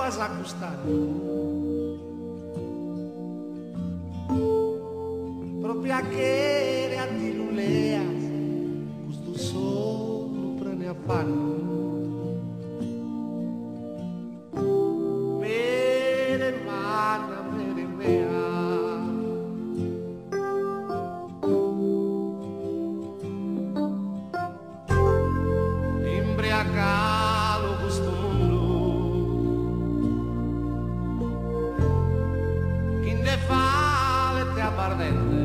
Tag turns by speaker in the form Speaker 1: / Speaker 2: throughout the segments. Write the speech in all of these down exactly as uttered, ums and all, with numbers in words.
Speaker 1: vas a costar proprio a che a ti luleas questo solo prende a fanno mere mana mere mea imbriacalo questo mondo chi ne fa le te abbardente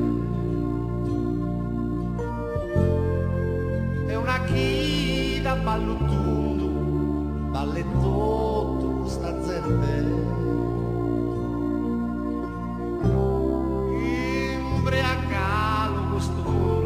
Speaker 1: è una chida ballutundo balle tutto sta gente imbriacalo questo mondo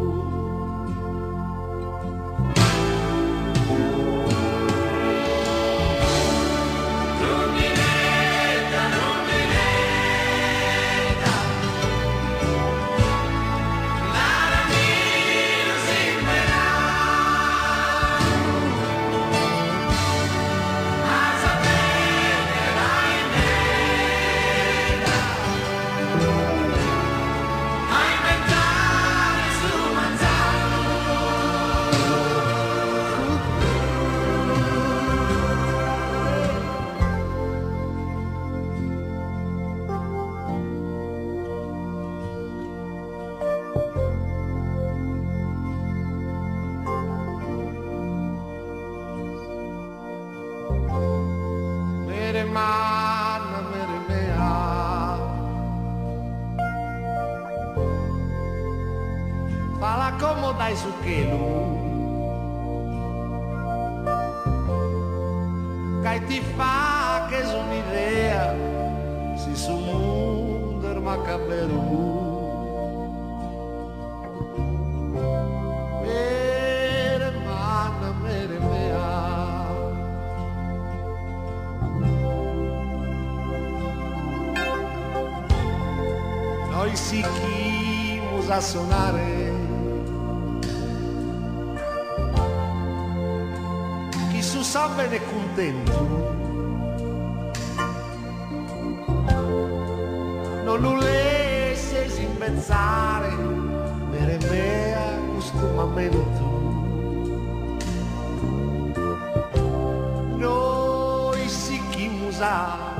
Speaker 1: mere mana mere mea fala como dai su chelu che ti fa che è un'idea si su mondo er macaberu mere mana mere mea noi seguimos a sonare chi su sa bene contento non lo lascies imbezzare mere mea questo momento noi seguimos a